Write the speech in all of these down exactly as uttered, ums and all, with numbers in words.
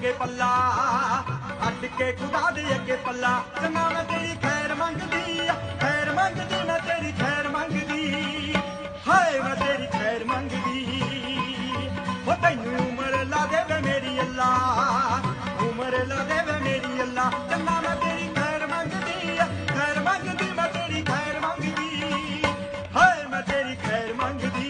अगे पल्ला अड के खुदा दे अगे पल्ला चंगा मैं तेरी खैर मंगदी खैर मंगदी मैं तेरी खैर मंगदी हाय मैं तेरी खैर मंगदी हो तैनू उमर ला दे वे मेरी अल्लाह उमर ला दे वे मेरी अल्लाह चंगा मैं तेरी खैर मंगदी खैर मंगदी मैं तेरी खैर मंगदी हाय मैं तेरी खैर मंगदी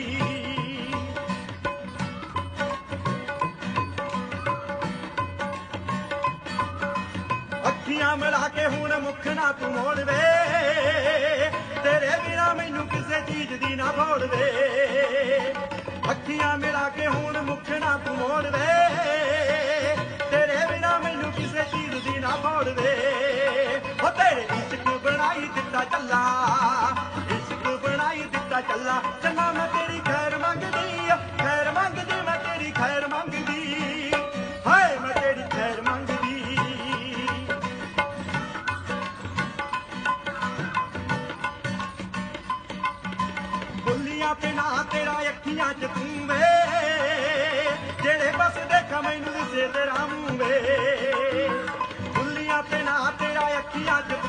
अखियां मिला के हुण मुख ना तू मोड़ वे तेरे बिना मैनू किसे चीज दी ना भोड़ वे अखियां मिला के हुण मुख ना तू मोड़ वे तेरे बिना मैनू किसे चीज दी ना भोड़ वे ओ तेरे इश्क बनाई दिता चला इश्क बनाई दिता चला चंगा मैं तेरी खैर मंगदी खैर मंगदी मैं तेरी खैर मंगदी हाय मैं तेरी खैर मंगदी बुलियां ते ना तेरा अखियां च तू वे जेड़े बस देखा मैनू दिसे तेरा मूंह वे बुलियां ते ना तेरा अखियां च